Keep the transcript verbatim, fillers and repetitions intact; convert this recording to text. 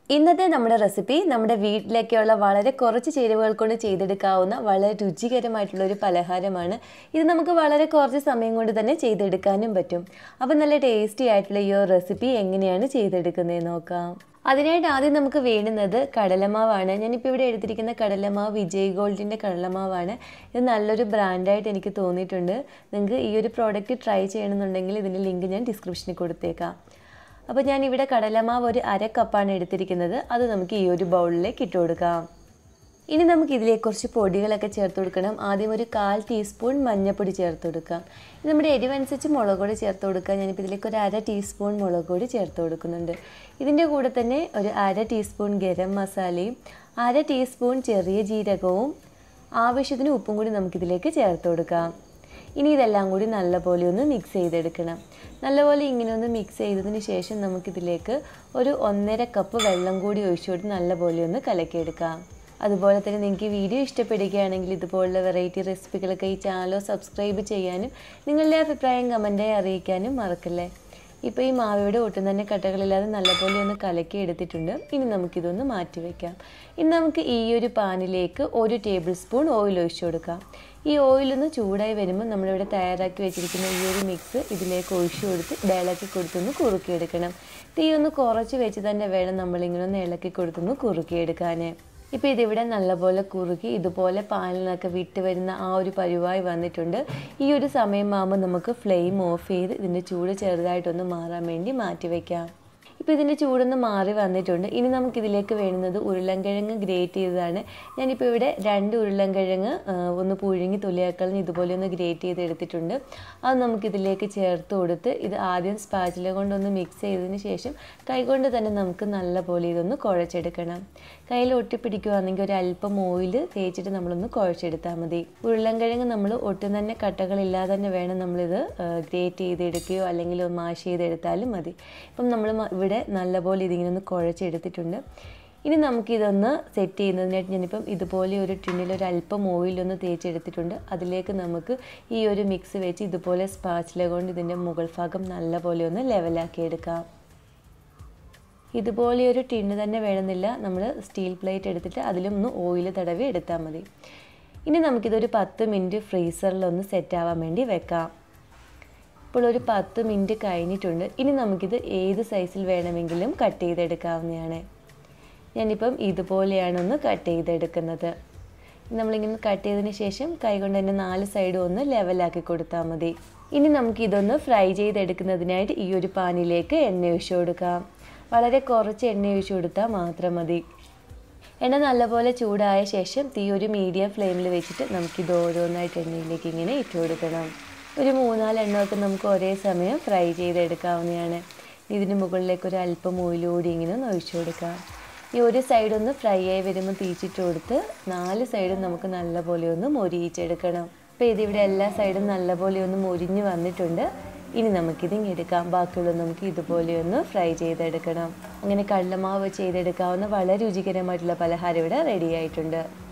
ഇന്നത്തെ നമ്മുടെ റെസിപ്പി നമ്മുടെ വീട്ടിലേക്കുള്ള വളരെ കുറച്ച് ചേരുവകൾ കൊണ്ട് ചെയ്തെടുക്കാവുന്ന വളരെ രുചികരമായിട്ടുള്ള ഒരു പലഹാരമാണ്. ഇത് നമുക്ക് വളരെ കുറച്ച് സമയം കൊണ്ട് തന്നെ ചെയ്തെടുക്കാനും പറ്റും. അപ്പോൾ നല്ല ടേസ്റ്റി ആയിട്ടുള്ള ഈ ഒരു റെസിപ്പി എങ്ങനെയാണ് ചെയ്തെടുക്കുന്നതെന്ന് നോക്കാം. അതിനായിട്ട് ആദ്യം നമുക്ക് വേണ്ടുന്നത് കടലമാവാണ്. ഞാനിപ്പോൾ ഇവിടെ എടുത്തിരിക്കുന്ന കടലമാവ് വിജയ് ഗോൾഡിൻ്റെ കടലമാവാണ്. ഇത് നല്ലൊരു ബ്രാൻഡായിട്ട് എനിക്ക് തോന്നിയിട്ടുണ്ട്. നിങ്ങൾക്ക് ഈ ഒരു പ്രോഡക്റ്റ് ട്രൈ ചെയ്യണമെന്നുണ്ടെങ്കിൽ ഇതിൻ്റെ ലിങ്ക് ഞാൻ ഡിസ്ക്രിപ്ഷനിൽ കൊടുത്തേക്കാം. അപ്പോൾ ഞാൻ ഇവിടെ കടലമാവ് ഒരു അര കപ്പാണ് എടുത്തിരിക്കുന്നത്. അത് നമുക്ക് ഈ ഒരു ബൗളിലേക്ക് ഇട്ട് കൊടുക്കാം. ഇനി നമുക്ക് ഇതിലേക്ക് കുറച്ച് പൊടികളൊക്കെ ചേർത്ത് കൊടുക്കണം. ആദ്യം ഒരു കാൽ ടീസ്പൂൺ മഞ്ഞൾപ്പൊടി ചേർത്ത് കൊടുക്കാം. ഇത് നമ്മുടെ എരിവനുസരിച്ച് മുളക് പൊടി ചേർത്ത് കൊടുക്കാം. ഞാനിപ്പോൾ ഇതിലേക്ക് ഒരു അര ടീസ്പൂൺ മുളക് പൊടി ചേർത്ത് കൊടുക്കുന്നുണ്ട്. ഇതിൻ്റെ കൂടെ തന്നെ ഒരു അര ടീസ്പൂൺ ഗരം മസാലയും അര ടീസ്പൂൺ ചെറിയ ജീരകവും ആവശ്യത്തിന് ഉപ്പും കൂടി നമുക്കിതിലേക്ക് ചേർത്ത് കൊടുക്കാം. ഇനി ഇതെല്ലാം കൂടി നല്ലപോലെ ഒന്ന് മിക്സ് ചെയ്തെടുക്കണം. നല്ലപോലെ ഇങ്ങനെ ഒന്ന് മിക്സ് ചെയ്തതിന് ശേഷം നമുക്കിതിലേക്ക് ഒരു ഒന്നര കപ്പ് വെള്ളം കൂടി ഒഴിച്ചു കൊടുത്ത് നല്ലപോലെ ഒന്ന് കലക്കിയെടുക്കാം. അതുപോലെ തന്നെ നിങ്ങൾക്ക് വീഡിയോ ഇഷ്ടപ്പെടുകയാണെങ്കിൽ ഇതുപോലുള്ള വെറൈറ്റി റെസിപ്പികളൊക്കെ ഈ ചാനൽ സബ്സ്ക്രൈബ് ചെയ്യാനും നിങ്ങളുടെ അഭിപ്രായം കമൻറ്റായി അറിയിക്കാനും മറക്കല്ലേ. ഇപ്പോൾ ഈ മാവയുടെ ഒട്ടും തന്നെ കട്ടകളില്ലാതെ നല്ലപോലെ ഒന്ന് കലക്കി എടുത്തിട്ടുണ്ട്. ഇനി നമുക്കിതൊന്ന് മാറ്റി വയ്ക്കാം. ഇനി നമുക്ക് ഈ ഒരു പാനിലേക്ക് ഒരു ടേബിൾ സ്പൂൺ ഓയിൽ ഒഴിച്ചു കൊടുക്കാം. ഈ ഓയിലൊന്ന് ചൂടായി വരുമ്പോൾ നമ്മളിവിടെ തയ്യാറാക്കി വെച്ചിരിക്കുന്ന ഈ ഒരു മിക്സ് ഇതിലേക്ക് ഒഴിച്ചു കൊടുത്ത് ഇളക്കി കൊടുത്തൊന്ന് കുറുക്കിയെടുക്കണം. തീ ഒന്ന് കുറച്ച് വെച്ച് തന്നെ വേണം നമ്മളിങ്ങനെ ഒന്ന് ഇളക്കി കൊടുത്തൊന്ന് കുറുക്കിയെടുക്കാൻ. ഇപ്പോൾ ഇതിവിടെ നല്ലപോലെ കുറുക്കി ഇതുപോലെ പാനിൽ നിന്നൊക്കെ വിട്ട് വരുന്ന ആ ഒരു പരുവായി വന്നിട്ടുണ്ട്. ഈ ഒരു സമയമാകുമ്പോൾ നമുക്ക് ഫ്ലെയിം ഓഫ് ചെയ്ത് ഇതിൻ്റെ ചൂട് ചെറുതായിട്ടൊന്ന് മാറാൻ വേണ്ടി മാറ്റി വയ്ക്കാം. ഇപ്പോൾ ഇതിൻ്റെ ചൂടൊന്ന് മാറി വന്നിട്ടുണ്ട്. ഇനി നമുക്കിതിലേക്ക് വേണ്ടുന്നത് ഉരുളൻകിഴങ്ങ് ഗ്രേറ്റ് ചെയ്തതാണ്. ഞാനിപ്പോൾ ഇവിടെ രണ്ട് ഉരുളൻകിഴങ്ങ് ഒന്ന് പുഴുങ്ങി തൊലിയാക്കളഞ്ഞ് ഇതുപോലെ ഒന്ന് ഗ്രേറ്റ് ചെയ്ത് എടുത്തിട്ടുണ്ട്. അത് നമുക്കിതിലേക്ക് ചേർത്ത് കൊടുത്ത് ഇത് ആദ്യം സ്പാച്ചില കൊണ്ടൊന്ന് മിക്സ് ചെയ്തതിന് ശേഷം കൈകൊണ്ട് തന്നെ നമുക്ക് നല്ലപോലെ ഇതൊന്ന് കുഴച്ചെടുക്കണം. കയ്യിൽ ഒട്ടിപ്പിടിക്കുകയാണെങ്കിൽ ഒരു അല്പം ഓയിൽ തേച്ചിട്ട് നമ്മളൊന്ന് കുഴച്ചെടുത്താൽ മതി. ഉരുളൻകിഴങ്ങ് നമ്മൾ ഒട്ടും തന്നെ കട്ടകളില്ലാതെ തന്നെ വേണം നമ്മളിത് ഗ്രേറ്റ് ചെയ്തെടുക്കുകയോ അല്ലെങ്കിൽ മാഷ് ചെയ്തെടുത്താലും മതി. ഇപ്പം നമ്മൾ ഇവിടെ നല്ലപോലെ ഇതിങ്ങനെ ഒന്ന് കുഴച്ചെടുത്തിട്ടുണ്ട്. ഇനി നമുക്കിതൊന്ന് സെറ്റ് ചെയ്യുന്നതിനായിട്ട് ഞാനിപ്പം ഇതുപോലെ ഒരു ടിന്നിൽ ഒരു അല്പം ഓയിലൊന്ന് തേച്ചെടുത്തിട്ടുണ്ട്. അതിലേക്ക് നമുക്ക് ഈ ഒരു മിക്സ് വെച്ച് ഇതുപോലെ സ്പാച്ചില കൊണ്ട് ഇതിൻ്റെ മുകൾ ഭാഗം നല്ലപോലെ ഒന്ന് ലെവലാക്കി എടുക്കാം. ഇതുപോലെ ഒരു ടിന്ന് തന്നെ വേണമെന്നില്ല. നമ്മൾ സ്റ്റീൽ പ്ലേറ്റ് എടുത്തിട്ട് അതിലും ഒന്ന് ഓയിൽ തടവി എടുത്താൽ മതി. ഇനി നമുക്കിതൊരു പത്ത് മിനിറ്റ് ഫ്രീസറിലൊന്ന് സെറ്റാവാൻ വേണ്ടി വെക്കാം. ഇപ്പോൾ ഒരു പത്ത് മിനിറ്റ് കഴിഞ്ഞിട്ടുണ്ട്. ഇനി നമുക്കിത് ഏത് സൈസിൽ വേണമെങ്കിലും കട്ട് ചെയ്തെടുക്കാവുന്നതാണ്. ഞാനിപ്പം ഇതുപോലെയാണ് ഒന്ന് കട്ട് ചെയ്തെടുക്കുന്നത്. നമ്മളിങ്ങനെ കട്ട് ചെയ്തതിന് ശേഷം കൈകൊണ്ട് തന്നെ നാല് സൈഡും ഒന്ന് ലെവലാക്കി കൊടുത്താൽ മതി. ഇനി നമുക്കിതൊന്ന് ഫ്രൈ ചെയ്തെടുക്കുന്നതിനായിട്ട് ഈ ഒരു പാനിലേക്ക് എണ്ണ ഒഴിച്ചു കൊടുക്കാം. വളരെ കുറച്ച് എണ്ണ ഒഴിച്ചു കൊടുത്താൽ മാത്രം മതി. എണ്ണ നല്ലപോലെ ചൂടായ ശേഷം തീ ഒരു മീഡിയം ഫ്ലെയിമിൽ വെച്ചിട്ട് നമുക്കിത് ഓരോന്നായിട്ട് എണ്ണയിലേക്ക് ഇങ്ങനെ ഇട്ട് കൊടുക്കണം. ഒരു മൂന്നാല് എണ്ണമൊക്കെ നമുക്ക് ഒരേ സമയം ഫ്രൈ ചെയ്തെടുക്കാവുന്നതാണ്. ഇതിന് മുകളിലേക്ക് ഒരു അല്പം ഓയിലൂടി ഇങ്ങനെ ഒന്ന് ഒഴിച്ചു കൊടുക്കാം. ഈ ഒരു സൈഡൊന്ന് ഫ്രൈ ആയി വരുമ്പോൾ തീച്ചിട്ട് കൊടുത്ത് നാല് സൈഡും നമുക്ക് നല്ലപോലെ ഒന്ന് മൊരിയിച്ചെടുക്കണം. അപ്പോൾ ഇതിവിടെ എല്ലാ സൈഡും നല്ലപോലെ ഒന്ന് മൊരിഞ്ഞ് വന്നിട്ടുണ്ട്. ഇനി നമുക്കിതിങ്ങ് എടുക്കാം. ബാക്കിയുള്ളത് നമുക്ക് ഇതുപോലെ ഒന്ന് ഫ്രൈ ചെയ്തെടുക്കണം. അങ്ങനെ കടലമാവ് ചെയ്തെടുക്കാവുന്ന വളരെ രുചികരമായിട്ടുള്ള പലഹാരം ഇവിടെ റെഡി ആയിട്ടുണ്ട്.